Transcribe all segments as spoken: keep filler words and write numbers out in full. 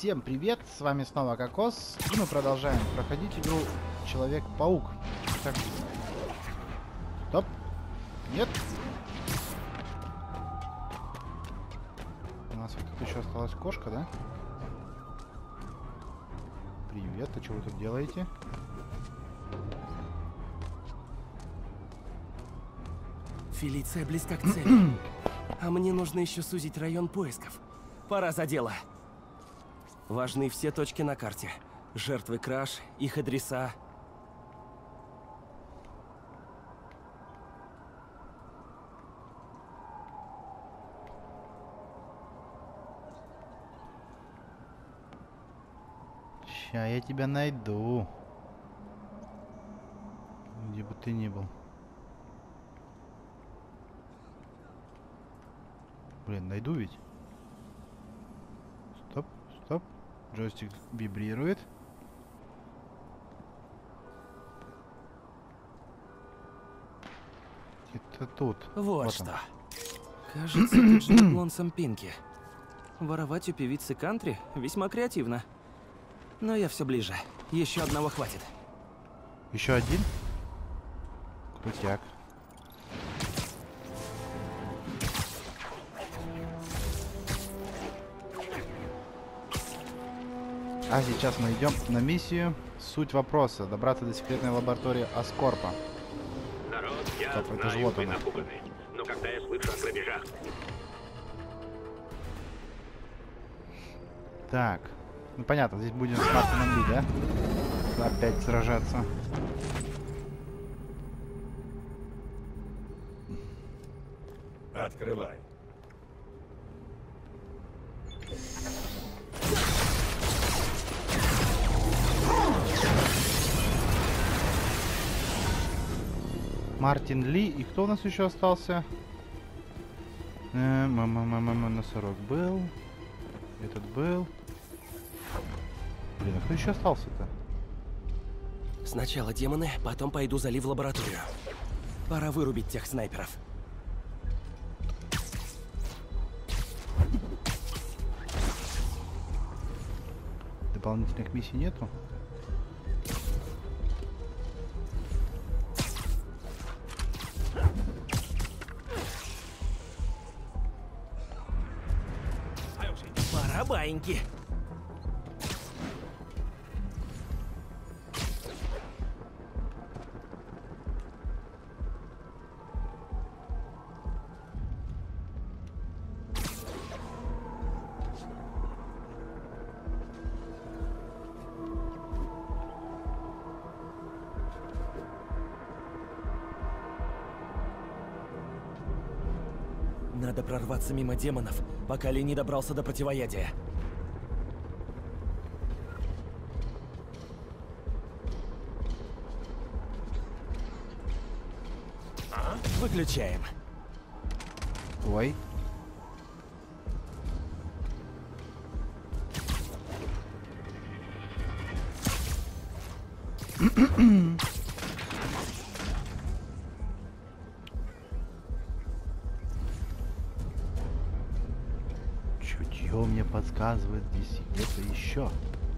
Всем привет, с вами снова Кокос, и мы продолжаем проходить игру Человек-паук. Так. Стоп. Нет. У нас вот тут еще осталась кошка, да? Привет, а что вы тут делаете? Фелиция близка к цели. А мне нужно еще сузить район поисков. Пора за дело. Важны все точки на карте. Жертвы краж, их адреса. Ща я тебя найду. Где бы ты ни был. Блин, найду ведь. Стоп, стоп. Джойстик вибрирует. Это тут. Вот, вот что. Он. Кажется, тут живет Лонсом Пинки. Воровать у певицы кантри весьма креативно. Но я все ближе. Еще одного хватит. Еще один? Крутяк. А сейчас мы идем на миссию. Суть вопроса: добраться до секретной лаборатории Аскорпа. Народ, я Стоп, это знаю, же вот вы она. напуганы, но когда я слышу о грабежах... Так. Ну понятно, здесь будем с Мартином Ли, да? Опять сражаться. Открывай. Мартин Ли. И кто у нас еще остался? Э, мама-мама, носорог был. Этот был. Блин, а кто еще остался-то? Сначала демоны, потом пойду за Ли в лабораторию. Пора вырубить тех снайперов. Дополнительных миссий нету? Пора баиньки. Надо прорваться мимо демонов, пока Ли не добрался до противоядия. А? Выключаем. Ой. Чутье мне подсказывает, здесь где-то еще.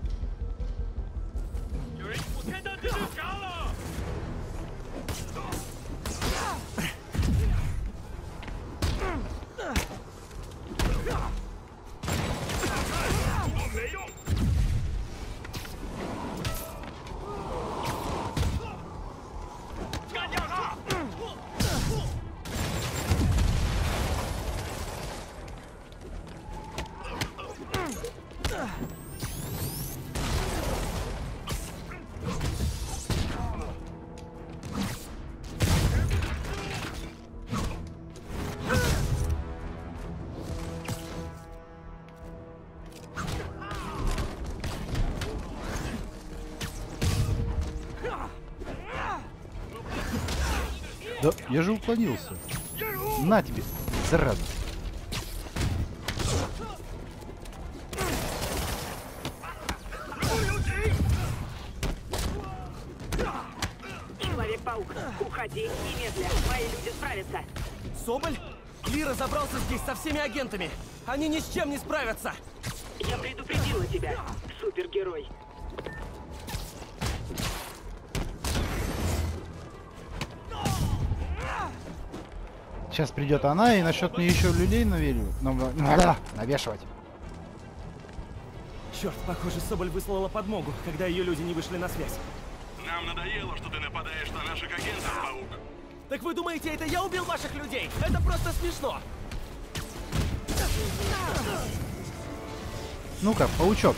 Да, я же уклонился. На тебе, зараза. Человек-паук, уходи немедля, мои люди справятся. Соболь? Ли разобрался здесь со всеми агентами. Они ни с чем не справятся. Я предупредила тебя, супергерой. Сейчас придет она и начнет мне еще людей навелю, навешивать. Черт, похоже, Соболь выслала подмогу, когда ее люди не вышли на связь. Нам надоело, что ты нападаешь на наших агентов, Паук. Так вы думаете, это я убил ваших людей? Это просто смешно. Ну-ка, паучок.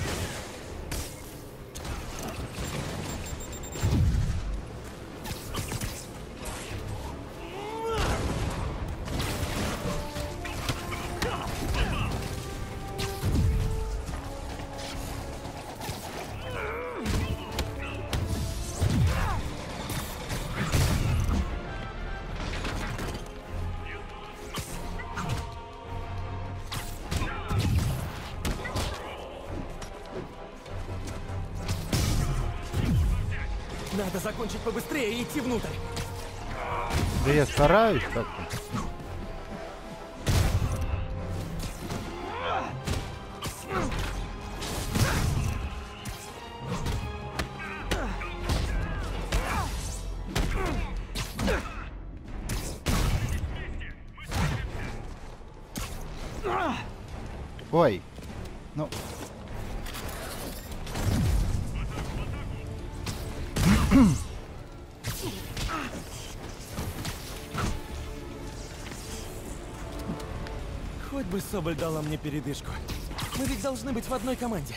Надо закончить побыстрее и идти внутрь. Да я стараюсь как-то. Ой, ну... Хоть бы Соболь дала мне передышку. Мы ведь должны быть в одной команде.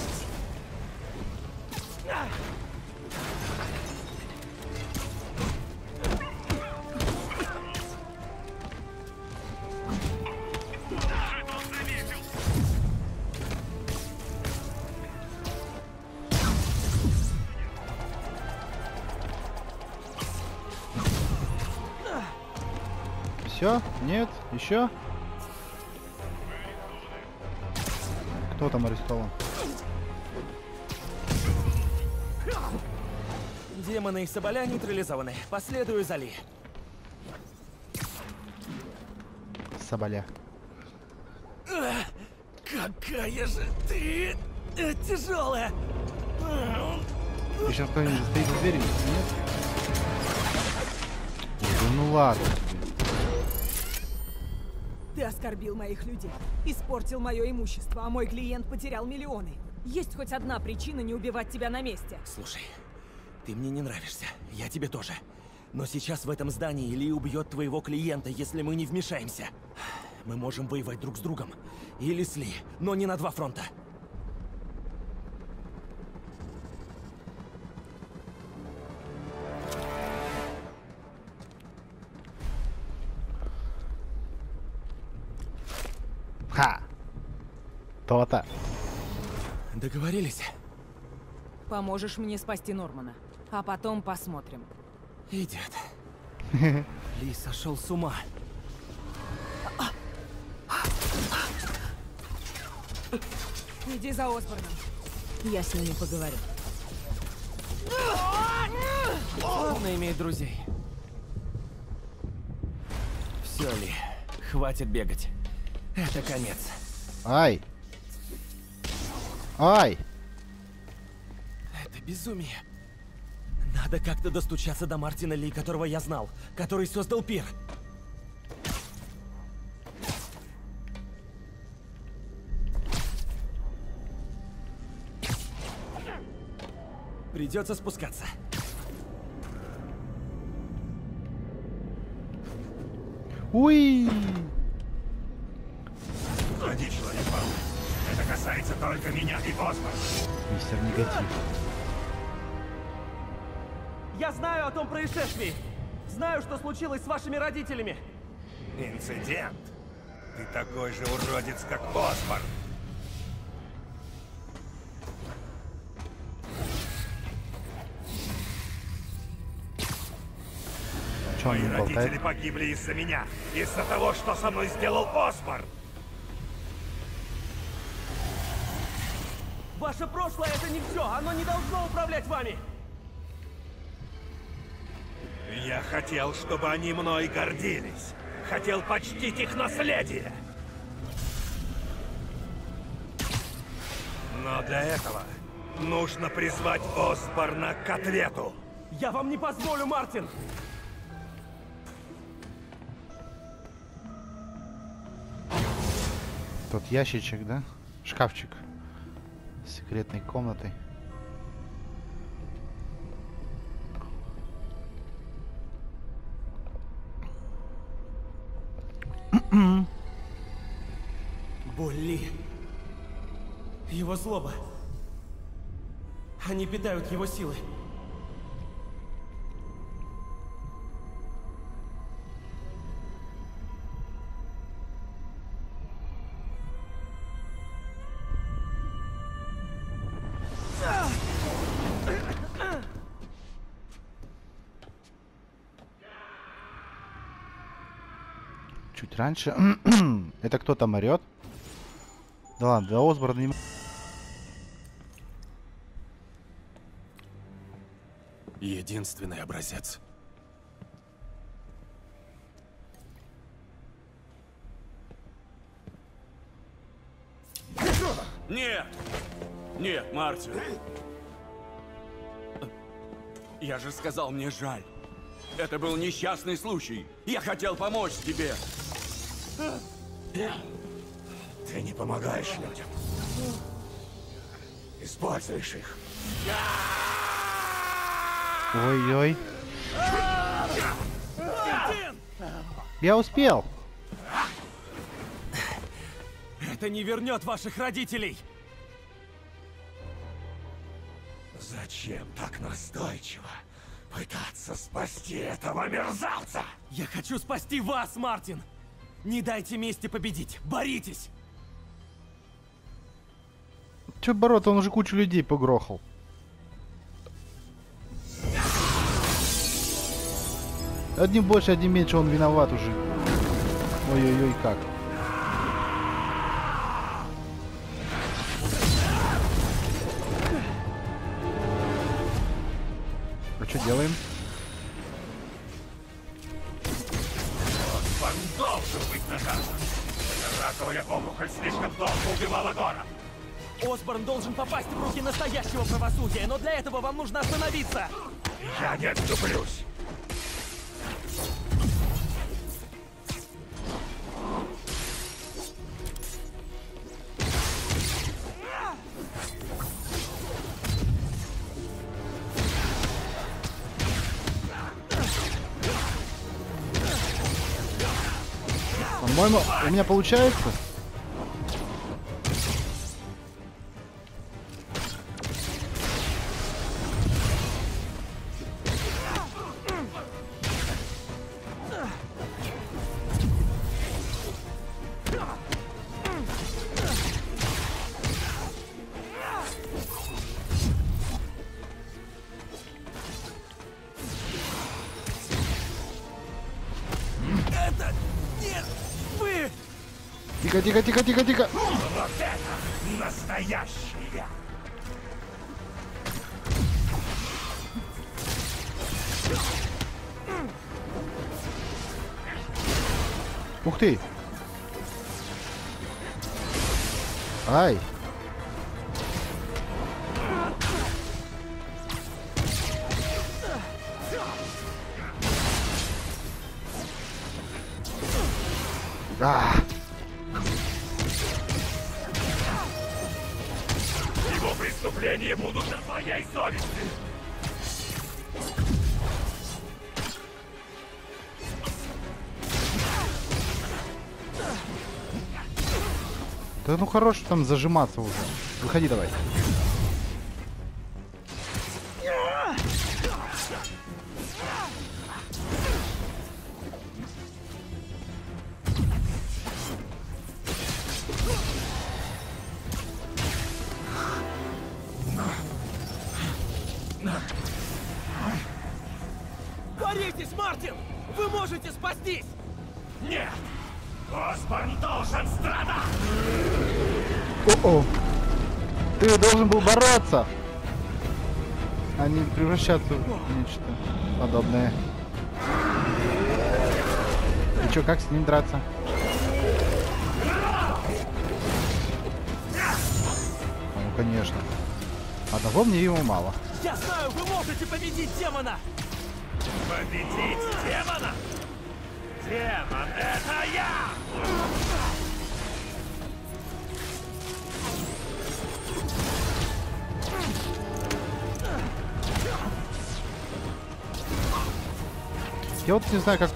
Все? Нет? Еще? Кто там арестован? Демоны и Соболя нейтрализованы. Последую за Ли. Соболя. Какая же ты э, тяжелая! Ты сейчас кто-нибудь стоит в двери? Нет? Да ну ладно. Ты оскорбил моих людей, испортил мое имущество, а мой клиент потерял миллионы. Есть хоть одна причина не убивать тебя на месте? Слушай, ты мне не нравишься, я тебе тоже. Но сейчас в этом здании Ли убьет твоего клиента, если мы не вмешаемся. Мы можем воевать друг с другом. Или с Ли, но не на два фронта. Ха! То-то. Договорились? Поможешь мне спасти Нормана, а потом посмотрим. Идет. Ли сошел с ума. Иди за Осборном. Я с ними поговорю. Славно иметь друзей. Все, Ли, хватит бегать. Это конец. Ай! Ай! Это безумие. Надо как-то достучаться до Мартина Ли, которого я знал, который создал пир. Придется спускаться. Уи! Уходи, Человек-паук. Это касается только меня и Осборна. Мистер Негатив. Я знаю о том происшествии. Знаю, что случилось с вашими родителями. Инцидент? Ты такой же уродец, как Осборн. Чё он Мои не родители болтает? погибли из-за меня. Из-за того, что со мной сделал Осборн. Ваше прошлое — это не все. Оно не должно управлять вами. Я хотел, чтобы они мной гордились. Хотел почтить их наследие. Но для этого нужно призвать Осборна к ответу. Я вам не позволю, Мартин! Тот ящичек, да? Шкафчик с секретной комнатой. Болли. Его злоба. Они питают его силы. Чуть раньше. Это кто там орет? Да ладно, для Осборна не... Единственный образец. Нет! Нет, Мартин! Я же сказал, мне жаль. Это был несчастный случай. Я хотел помочь тебе. Ты не помогаешь людям. Используешь их. Ой-ой. Я успел. Это не вернет ваших родителей! Зачем так настойчиво пытаться спасти этого мерзавца? Я хочу спасти вас, Мартин! Не дайте мести победить! Боритесь! Че бороться, он уже кучу людей погрохал. Одним больше, одним меньше, он виноват уже. Ой-ой-ой, как. А что делаем? Он должен быть наказан. Раковая опухоль слишком долго убивала город. Осборн должен попасть в руки настоящего правосудия, но для этого вам нужно остановиться! Я не отступлюсь. По-моему, у меня получается. Это... Нет! Вы... Тихо, тихо, тихо, тихо, тихо. Вот это настоящее. Ух ты. Ай. А. Его преступления будут на твоей совести. Да ну хорош там зажиматься уже. Выходи давай. Боритесь, Мартин! Вы можете спастись! Нет! Осборн должен страдать! О-о. Ты должен был бороться, а не превращаться в нечто подобное. И чё, как с ним драться? конечно. Одного мне ему мало. Я знаю, вы можете победить демона! Победить демона? Демон, это я! Я вот не знаю, как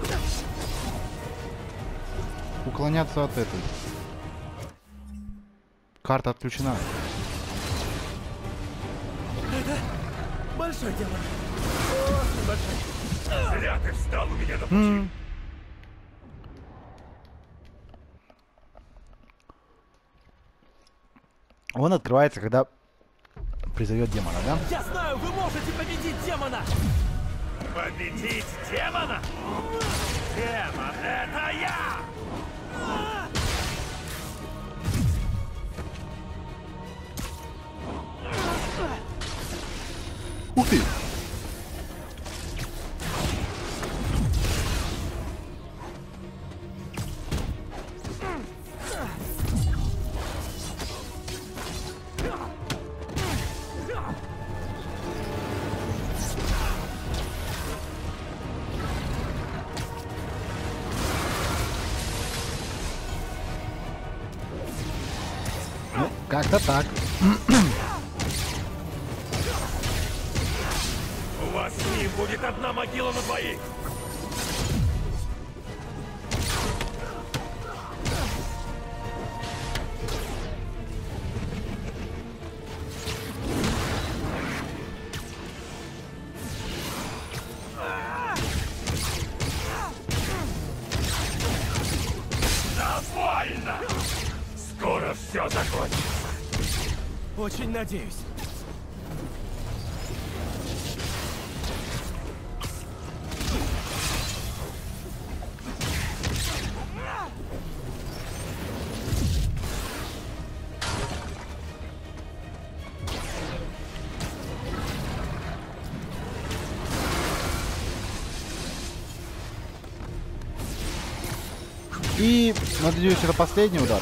уклоняться от этой. Карта отключена. Это большой демон. Очень большой. Зря ты встал у меня на пути. М. Он открывается, когда призовет демона, да? Я знаю, вы можете победить демона! Победить демона? Демон, это я! Ух ты! Ну, как-то так. У вас с ним будет одна могила на двоих. Довольно! Скоро все закончится. Очень надеюсь. И, надеюсь, это последний удар.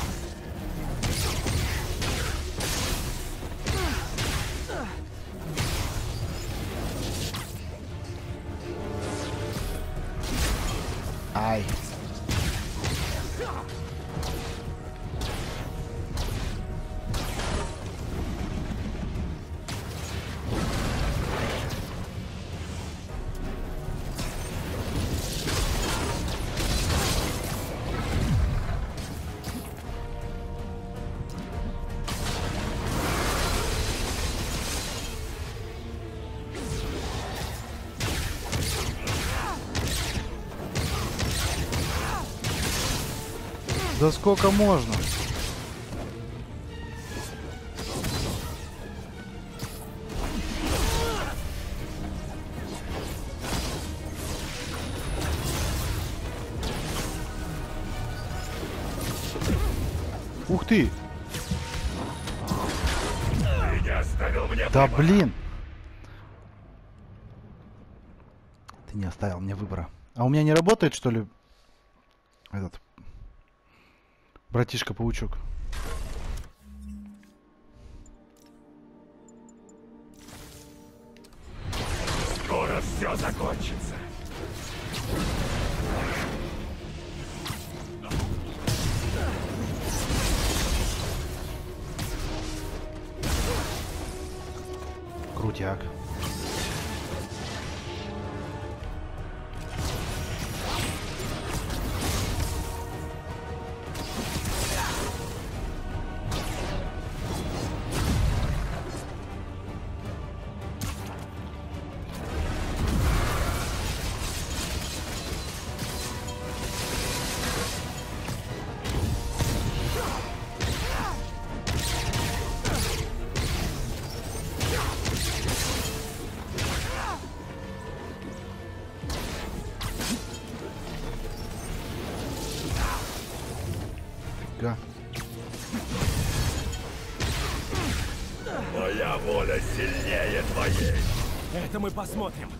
Ай. Да сколько можно? Ух ты! Ты не оставил мне Да выбора. блин! Ты не оставил мне выбора. А у меня не работает, что ли, этот братишка-паучок? Скоро все закончится. Крутяк. Га. Моя воля сильнее твоей. Это мы посмотрим.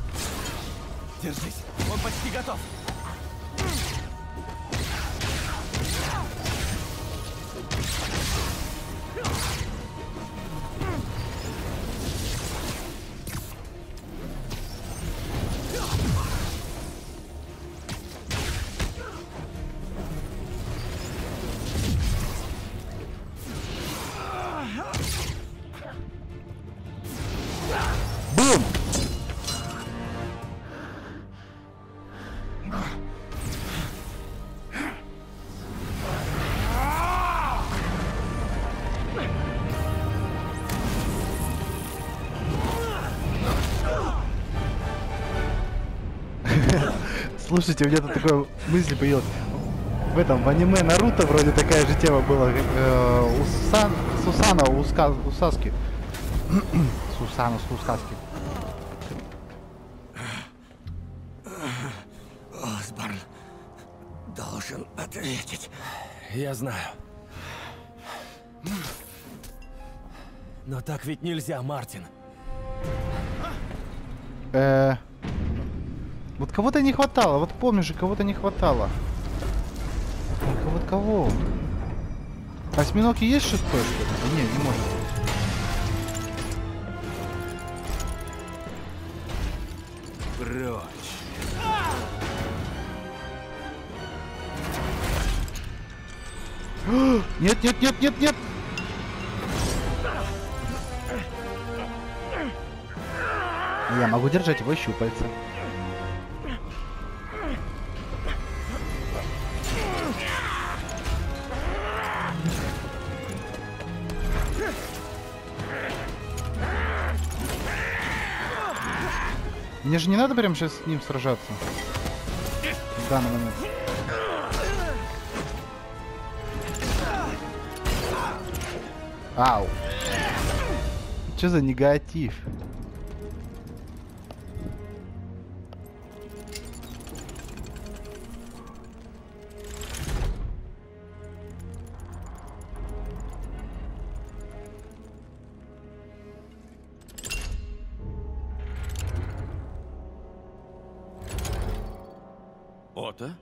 Держись, он почти готов. Слушайте, у меня тут такая мысль появилась. В этом, в аниме Наруто вроде такая же тема была. Э, у Сан, Сусана, у, Ска, у Саски. Сусана, у Сказки. Осборн должен ответить. Я знаю. Но так ведь нельзя, Мартин. Э, вот кого-то не хватало. Вот помнишь же, кого-то не хватало. Только вот кого? Осьминоги есть шестой, что ли? Да не, не может быть. Прочь. Нет, нет, нет, нет, нет! Я могу держать его щупальца. Мне же не надо прямо сейчас с ним сражаться. В данный момент. Ау. Что за негатив? Ота?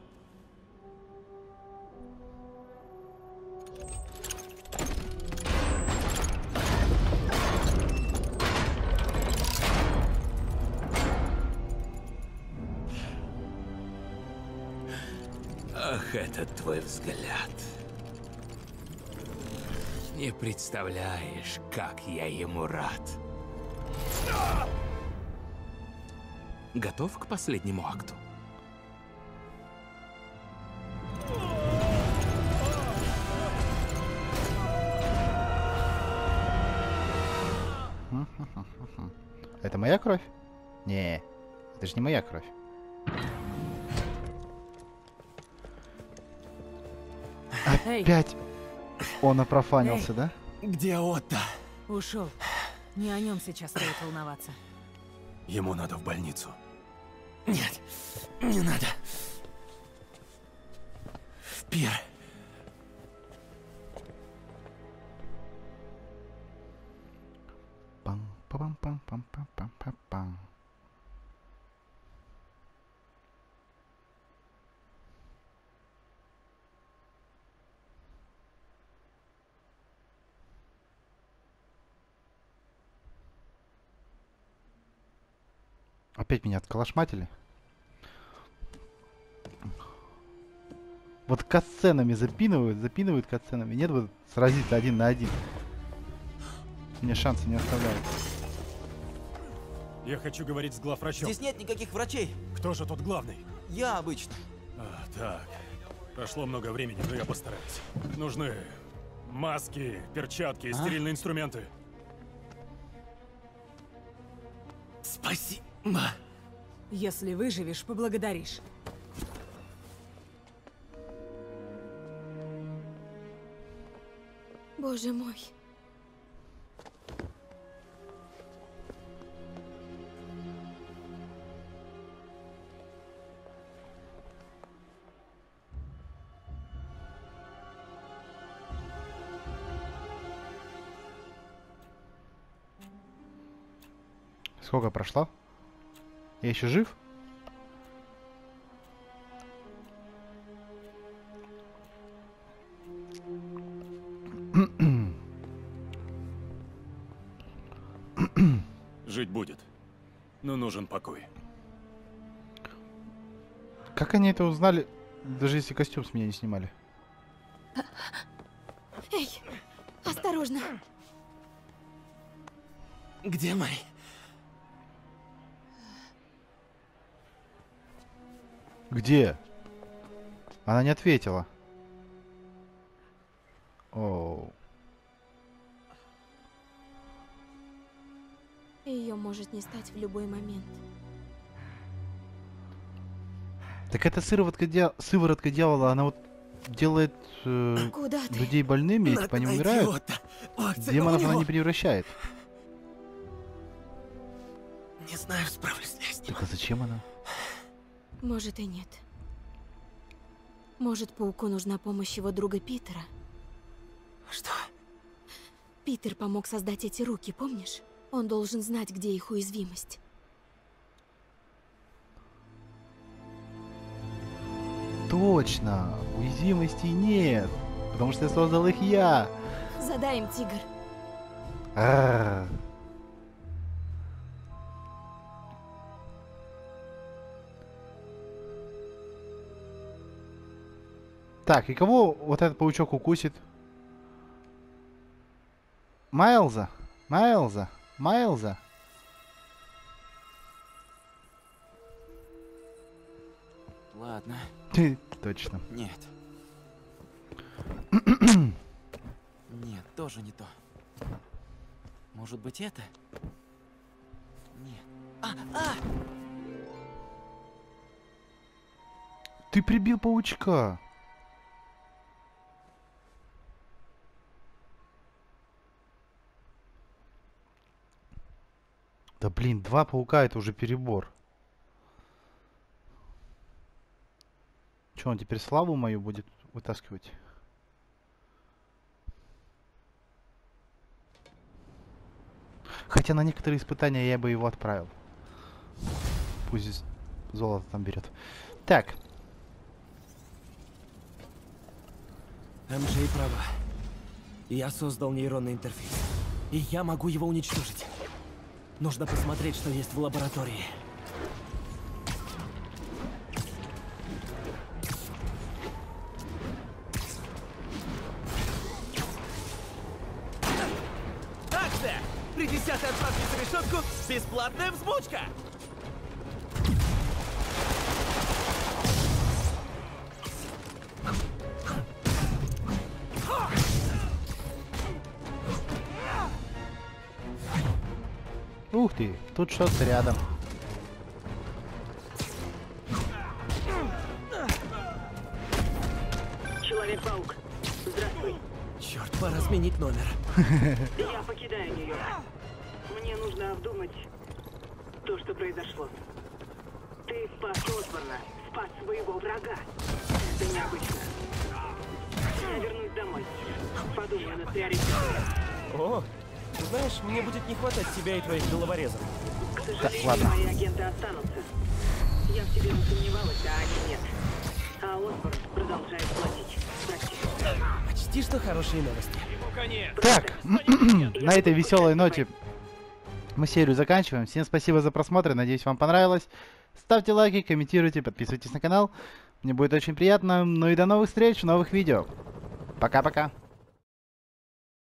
Ах, этот твой взгляд. Не представляешь, как я ему рад. Готов к последнему акту? Это моя кровь? Не, это же не моя кровь. Опять он опрофанился, Эй. да? Где Отто? Ушел. Не о нем сейчас стоит волноваться. Ему надо в больницу. Нет, не надо. В пир. Пам-пам-пам-пам-пам-пам-пам. Опять меня отколошматили. Вот катсценами запинывают, запинывают катсценами. Нет, вот сразиться один на один. Мне шансы не оставляют. Я хочу говорить с главврачом. Здесь нет никаких врачей. Кто же тут главный? Я обычно. А, так. Прошло много времени, но я постараюсь. Нужны маски, перчатки, А? стерильные инструменты. Спасибо. Если выживешь, поблагодаришь. Боже мой. Сколько прошло? Я еще жив? Жить будет. Но нужен покой. Как они это узнали, даже если костюм с меня не снимали? Эй, осторожно. Где Мэй? Где? Она не ответила. Оу. Ее может не стать в любой момент. Так это сыворотка, дья... сыворотка дьявола, она вот делает э, Куда ты? людей больными, и типа они умирают. Демонов она не превращает. Не знаю, справлюсь ли я с ним. Так а зачем она? Может и нет. Может, пауку нужна помощь его друга Питера? Что? Питер помог создать эти руки, помнишь? Он должен знать, где их уязвимость. Точно! Уязвимостей нет! Потому что я создал их я! Задай им, тигр. А-а-а. Так, и кого вот этот паучок укусит? Майлза? Майлза? Майлза? Ладно. Точно. Нет. Нет, тоже не то. Может быть, это? Нет. А, а! Ты прибил паучка. Да блин, два паука это уже перебор. Че, он теперь славу мою будет вытаскивать? Хотя на некоторые испытания я бы его отправил. Пусть здесь золото там берет. Так. эм джей права. Я создал нейронный интерфейс. И я могу его уничтожить. Нужно посмотреть, что есть в лаборатории. Акция! При десятой отправке за решетку бесплатная взбучка! Ух ты, тут что-то рядом. Человек-паук, здравствуй. Черт, пора сменить номер. Я покидаю Нью-Йорк. Мне нужно обдумать то, что произошло. Ты спас Осборна, спас своего врага. Это необычно. Я вернусь домой. Подумаю над приоритетами. О, знаешь, мне будет не хватать тебя и твоих головорезов. К сожалению, ладно. мои агенты останутся. Я в тебе засомневалась, а они нет. А Осборн продолжает платить. Прости. Почти что хорошие новости. Так, на этой веселой ноте мы серию заканчиваем. Всем спасибо за просмотр, надеюсь, вам понравилось. Ставьте лайки, комментируйте, подписывайтесь на канал. Мне будет очень приятно. Ну и до новых встреч в новых видео. Пока-пока.